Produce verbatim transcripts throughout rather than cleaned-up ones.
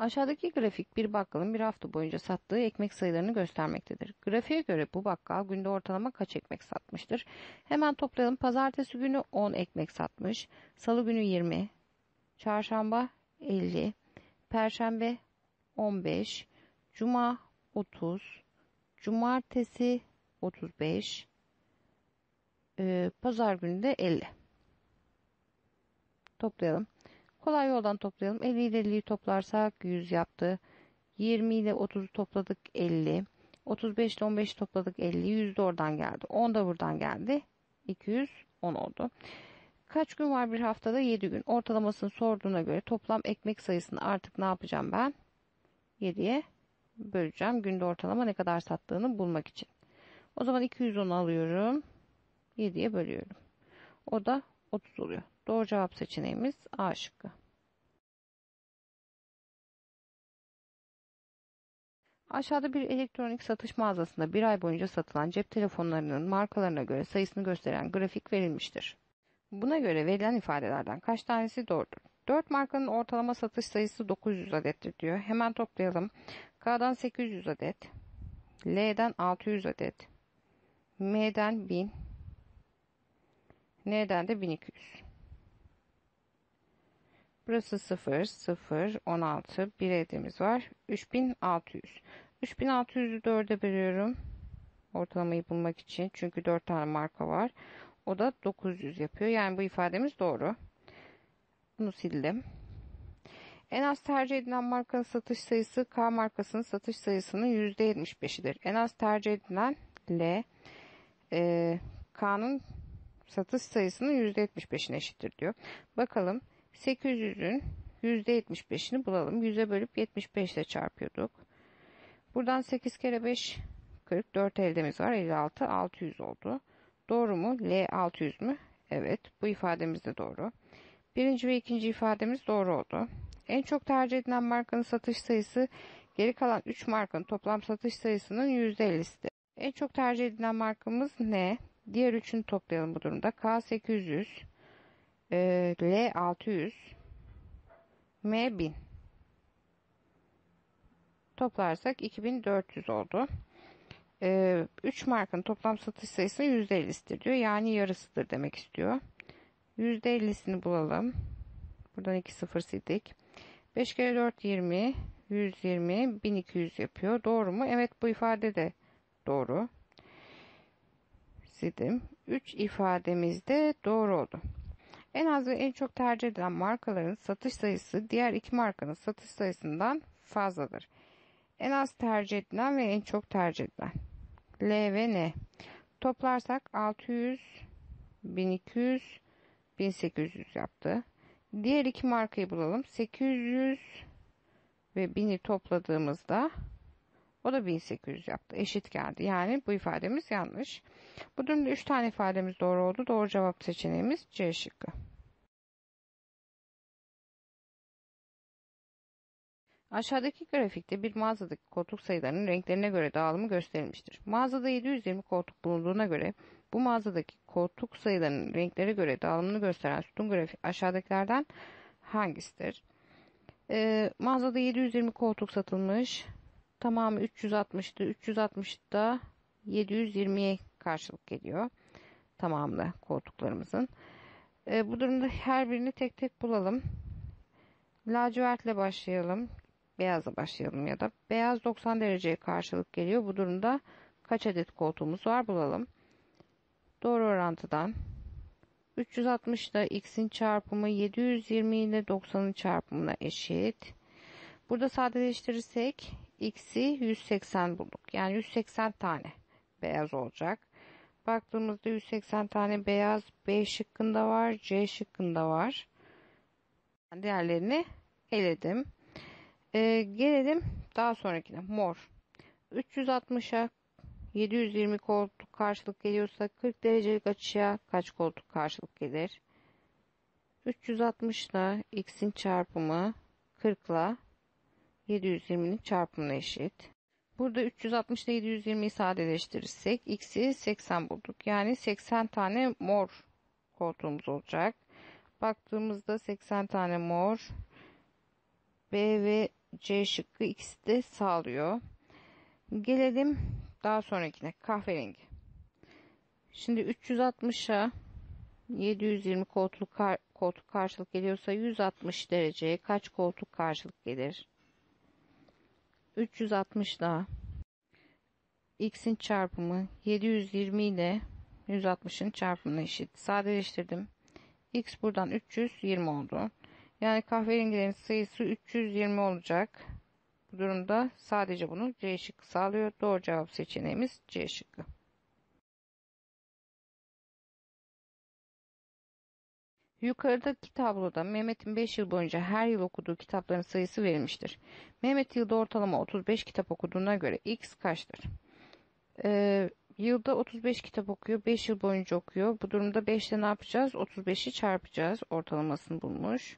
Aşağıdaki grafik bir bakkalın bir hafta boyunca sattığı ekmek sayılarını göstermektedir. Grafiğe göre bu bakkal günde ortalama kaç ekmek satmıştır? Hemen toplayalım. Pazartesi günü on ekmek satmış. Salı günü yirmi. Çarşamba elli. Perşembe on beş. Cuma otuz. Cumartesi otuz beş. Ee, Pazar günü de elli. Toplayalım. Kolay yoldan toplayalım. elli ile elliyi toplarsak yüz yaptı. yirmi ile otuzu topladık elli. otuz beş ile on beşi topladık elli. yüz de oradan geldi. on da buradan geldi. iki yüz on oldu. Kaç gün var bir haftada? yedi gün. Ortalamasını sorduğuna göre toplam ekmek sayısını artık ne yapacağım ben? yediye böleceğim. Günde ortalama ne kadar sattığını bulmak için. O zaman iki yüz on alıyorum. yediye bölüyorum. O da otuz oluyor. Doğru cevap seçeneğimiz A şıkkı. Aşağıda bir elektronik satış mağazasında bir ay boyunca satılan cep telefonlarının markalarına göre sayısını gösteren grafik verilmiştir. Buna göre verilen ifadelerden kaç tanesi doğrudur? dört markanın ortalama satış sayısı dokuz yüz adettir diyor. Hemen toplayalım. K'dan sekiz yüz adet, L'den altı yüz adet, M'den bin, N'den de bin iki yüz. Burası sıfır, sıfır, on altı, bir hediyemiz var. üç bin altı yüz. üç bin altı yüzü dörde bölüyorum. Ortalamayı bulmak için. Çünkü dört tane marka var. O da dokuz yüz yapıyor. Yani bu ifademiz doğru. Bunu sildim. En az tercih edilen markanın satış sayısı K markasının satış sayısının yüzde yetmiş beşidir. En az tercih edilen L, e, K'nın satış sayısının yüzde yetmiş beşine eşittir diyor. Bakalım sekiz yüzün yüzde yetmiş beşini bulalım. yüze bölüp yetmiş beş ile çarpıyorduk. Buradan sekiz kere beş kırk. dört eldemiz var. elli altı. altı yüz oldu. Doğru mu? L altı yüz mü? Evet. Bu ifademiz de doğru. Birinci ve ikinci ifademiz doğru oldu. En çok tercih edilen markanın satış sayısı geri kalan üç markanın toplam satış sayısının yüzde ellisidir. En çok tercih edilen markamız ne? Diğer üçünü toplayalım bu durumda. K sekiz yüz, e, L altı yüz, M bin. Toplarsak iki bin dört yüz oldu. Ee, üç markanın toplam satış sayısı yüzde ellisidir diyor. Yani yarısıdır demek istiyor. yüzde ellisini bulalım. Buradan iki sıfır sildik. beş kere dört yirmi. yüz yirmi. bin iki yüz yapıyor. Doğru mu? Evet, bu ifade de doğru. Sildim. üç ifademiz de doğru oldu. En az ve en çok tercih edilen markaların satış sayısı diğer iki markanın satış sayısından fazladır. En az tercih edilen ve en çok tercih edilen. L ve N. Toplarsak altı yüz, bin iki yüz, bin sekiz yüz yaptı. Diğer iki markayı bulalım. sekiz yüz ve bini topladığımızda o da bin sekiz yüz yaptı. Eşit geldi. Yani bu ifademiz yanlış. Bu durumda üç tane ifademiz doğru oldu. Doğru cevap seçeneğimiz C şıkkı. Aşağıdaki grafikte bir mağazadaki koltuk sayılarının renklerine göre dağılımı gösterilmiştir. Mağazada yedi yüz yirmi koltuk bulunduğuna göre bu mağazadaki koltuk sayılarının renklere göre dağılımını gösteren sütun grafik aşağıdakilerden hangisidir? Ee, mağazada yedi yüz yirmi koltuk satılmış. Tamamı üç yüz altmıştı. üç yüz altmış da yedi yüz yirmiye karşılık geliyor. Tamamı koltuklarımızın. Ee, bu durumda her birini tek tek bulalım. Lacivertle başlayalım. Beyazla başlayalım ya da. Beyaz doksan dereceye karşılık geliyor. Bu durumda kaç adet koltuğumuz var bulalım. Doğru orantıdan üç yüz altmış ile x'in çarpımı yedi yüz yirmi ile doksanın çarpımına eşit. Burada sadeleştirirsek x'i yüz seksen bulduk. Yani yüz seksen tane beyaz olacak. Baktığımızda yüz seksen tane beyaz B şıkkında var, C şıkkında var. Diğerlerini eledim. Ee, gelelim daha sonrakine. Mor. üç yüz altmışa yedi yüz yirmi koltuk karşılık geliyorsa kırk derecelik açıya kaç koltuk karşılık gelir? üç yüz altmış ile x'in çarpımı kırk ile yedi yüz yirminin çarpımına eşit. Burada üç yüz altmış ile yedi yüz yirmiyi sadeleştirirsek x'i seksen bulduk. Yani seksen tane mor koltuğumuz olacak. Baktığımızda seksen tane mor B ve C şıkkı ikisi de sağlıyor. Gelelim daha sonrakine, kahverengi. Şimdi üç yüz altmışa yedi yüz yirmi koltuk, kar, koltuk karşılık geliyorsa yüz altmış dereceye kaç koltuk karşılık gelir? üç yüz altmış da x'in çarpımı yedi yüz yirmi ile yüz altmışın çarpımına eşit. Sadeleştirdim. X buradan üç yüz yirmi oldu. Yani kahverengilerin sayısı üç yüz yirmi olacak. Bu durumda sadece bunu C şıkkı sağlıyor. Doğru cevap seçeneğimiz C şıkkı. Yukarıdaki tabloda Mehmet'in beş yıl boyunca her yıl okuduğu kitapların sayısı verilmiştir. Mehmet yılda ortalama otuz beş kitap okuduğuna göre X kaçtır? Ee, yılda otuz beş kitap okuyor. beş yıl boyunca okuyor. Bu durumda beş ile ne yapacağız? otuz beşi çarpacağız. Ortalamasını bulmuş.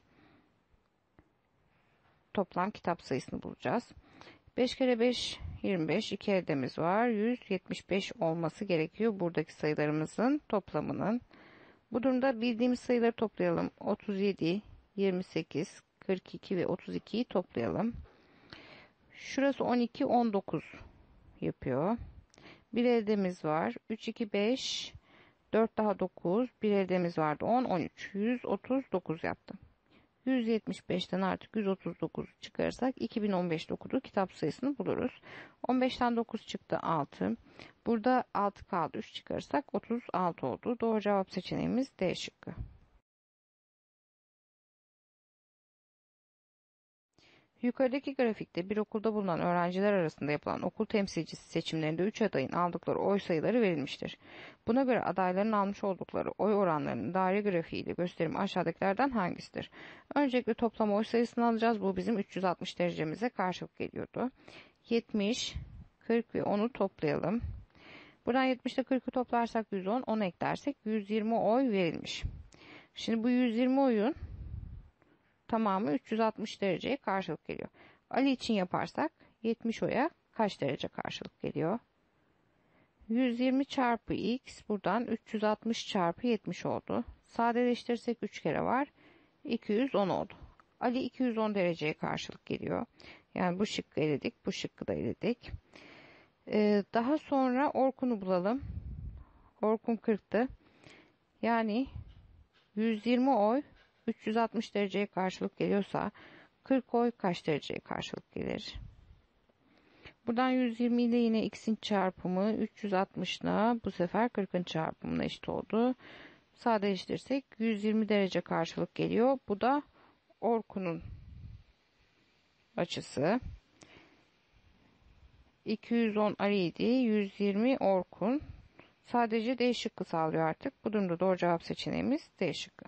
Toplam kitap sayısını bulacağız. beş kere beş yirmi beş. iki eldemiz var. yüz yetmiş beş olması gerekiyor buradaki sayılarımızın toplamının. Bu durumda bildiğimiz sayıları toplayalım. otuz yedi, yirmi sekiz, kırk iki ve otuz ikiyi toplayalım. Şurası on iki, on dokuz yapıyor. Bir eldemiz var. üç, iki, beş, dört daha dokuz. Bir eldemiz vardı. on, on üç. yüz otuz dokuz yaptı. yüz yetmiş beşten artık yüz otuz dokuz çıkarırsak iki bin on beşte okuduğu kitap sayısını buluruz. on beşten dokuz çıktı, altı. Burada altı kaldı. üç çıkarırsak otuz altı oldu. Doğru cevap seçeneğimiz D şıkkı. Yukarıdaki grafikte bir okulda bulunan öğrenciler arasında yapılan okul temsilcisi seçimlerinde üç adayın aldıkları oy sayıları verilmiştir. Buna göre adayların almış oldukları oy oranlarının daire grafiği ile gösterimi aşağıdakilerden hangisidir? Öncelikle toplam oy sayısını alacağız. Bu bizim üç yüz altmış derecemize karşılık geliyordu. yetmiş, kırk ve onu toplayalım. Buradan yetmiş ile kırkı toplarsak yüz on, on eklersek yüz yirmi oy verilmiş. Şimdi bu yüz yirmi oyun tamamı üç yüz altmış dereceye karşılık geliyor. Ali için yaparsak yetmiş oya kaç derece karşılık geliyor? yüz yirmi çarpı x buradan üç yüz altmış çarpı yetmiş oldu. Sadeleştirirsek üç kere var. iki yüz on oldu. Ali iki yüz on dereceye karşılık geliyor. Yani bu şıkkı eledik. Bu şıkkı da eledik. Ee, daha sonra Orkun'u bulalım. Orkun kırktı. Yani yüz yirmi oy üç yüz altmış dereceye karşılık geliyorsa kırk oy kaç dereceye karşılık gelir? Buradan yüz yirmi ile yine x'in çarpımı üç yüz altmış ile bu sefer kırkın çarpımına eşit oldu. Sadeleştirirsek yüz yirmi derece karşılık geliyor. Bu da Orkun'un açısı. iki yüz on Ali'ydi. yüz yirmi Orkun. Sadece D şıkkı sağlıyor artık. Bu durumda doğru cevap seçeneğimiz D şıkkı.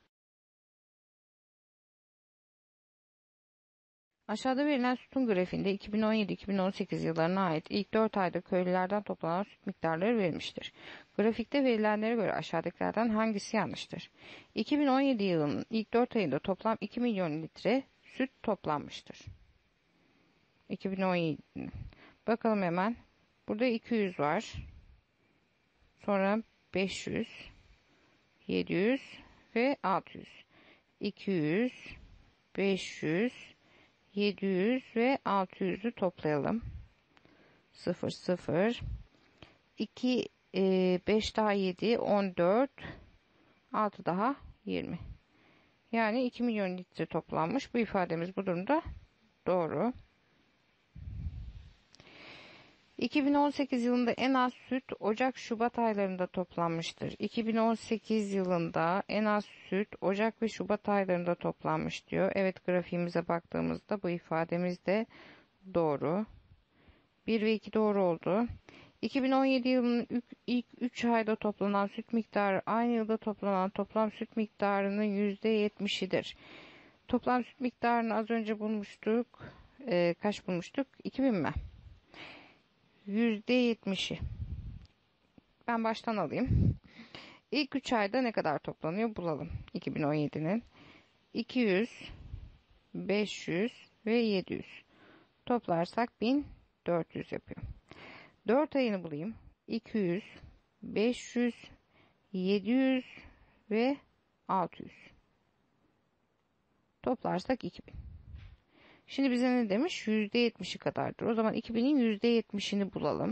Aşağıda verilen sütun grafiğinde iki bin on yedi iki bin on sekiz yıllarına ait ilk dört ayda köylülerden toplanan süt miktarları verilmiştir. Grafikte verilenlere göre aşağıdakilerden hangisi yanlıştır? iki bin on yedi yılının ilk dört ayında toplam iki milyon litre süt toplanmıştır. iki bin on yedi. Bakalım hemen. Burada iki yüz var. Sonra beş yüz, yedi yüz ve altı yüz. iki yüz, beş yüz, yedi yüz ve altı yüzü toplayalım. sıfır, sıfır. iki, beş daha yedi, on dört. altı daha yirmi. Yani iki milyon litre toplanmış. Bu ifademiz bu durumda doğru. iki bin on sekiz yılında en az süt Ocak-Şubat aylarında toplanmıştır. iki bin on sekiz yılında en az süt Ocak ve Şubat aylarında toplanmış diyor. Evet, grafiğimize baktığımızda bu ifademiz de doğru. bir ve iki doğru oldu. iki bin on yedi yılının ilk üç ayda toplanan süt miktarı aynı yılda toplanan toplam süt miktarının yüzde yetmişidir. Toplam süt miktarını az önce bulmuştuk. Ee, kaç bulmuştuk? iki bin mi? yüzde yetmişi. Ben baştan alayım. İlk üç ayda ne kadar toplanıyor bulalım. iki bin on yedinin. iki yüz, beş yüz ve yedi yüz. Toplarsak bin dört yüz yapıyor. dört ayını bulayım. iki yüz, beş yüz, yedi yüz ve altı yüz. Toplarsak iki bin. Şimdi bize ne demiş? yüzde yetmişi kadardır. O zaman iki binin yüzde yetmişini bulalım.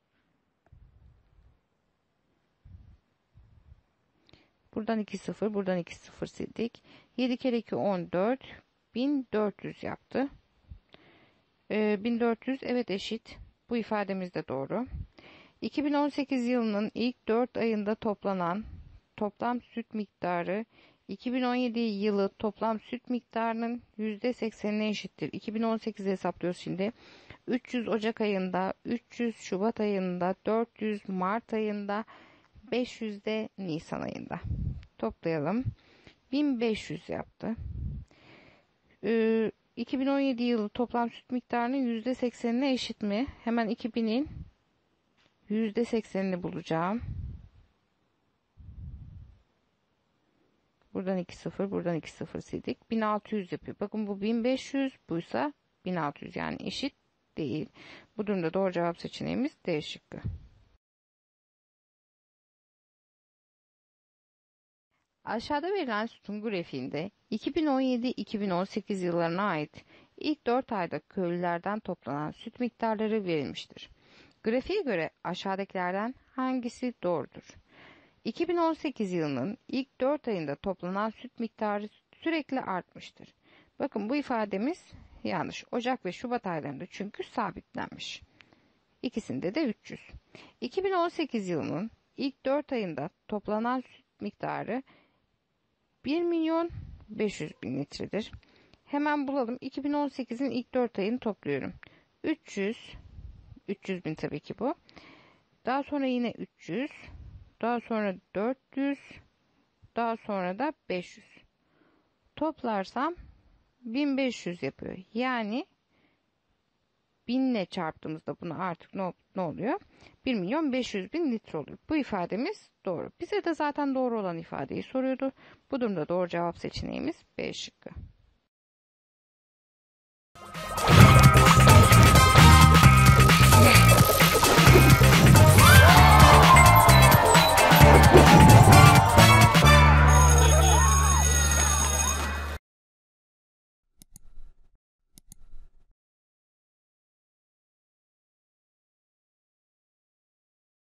Buradan iki sıfır, buradan iki sıfır sildik. yedi kere iki on dört. bin dört yüz yaptı. Ee, bin dört yüz evet eşit. Bu ifademiz de doğru. iki bin on sekiz yılının ilk dört ayında toplanan toplam süt miktarı iki bin on yedi yılı toplam süt miktarının yüzde seksenine eşittir. iki bin on sekizi hesaplıyoruz şimdi. üç yüz Ocak ayında, üç yüz Şubat ayında, dört yüz Mart ayında, beş yüz de Nisan ayında. Toplayalım. bin beş yüz yaptı. Ee, iki bin on yedi yılı toplam süt miktarının yüzde seksenine eşit mi? Hemen iki binin yüzde seksenini bulacağım. Buradan iki sıfır, buradan iki sıfır sildik. bin altı yüz yapıyor. Bakın bu bin beş yüz, buysa bin altı yüz, yani eşit değil. Bu durumda doğru cevap seçeneğimiz D şıkkı. Aşağıda verilen sütun grafiğinde iki bin on yedi iki bin on sekiz yıllarına ait ilk dört ayda köylülerden toplanan süt miktarları verilmiştir. Grafiğe göre aşağıdakilerden hangisi doğrudur? iki bin on sekiz yılının ilk dört ayında toplanan süt miktarı sürekli artmıştır. Bakın bu ifademiz yanlış. Ocak ve Şubat aylarında çünkü sabitlenmiş. İkisinde de üç yüz. iki bin on sekiz yılının ilk dört ayında toplanan süt miktarı bir milyon beş yüz bin litredir. Hemen bulalım. iki bin on sekizin ilk dört ayını topluyorum. üç yüz, üç yüz bin tabii ki bu. Daha sonra yine üç yüz, daha sonra dört yüz, daha sonra da beş yüz. Toplarsam bin beş yüz yapıyor. Yani bin ile çarptığımızda bunu artık ne, ne oluyor? bir milyon beş yüz bin litre oluyor. Bu ifademiz doğru. Bize de zaten doğru olan ifadeyi soruyordu. Bu durumda doğru cevap seçeneğimiz B şıkkı.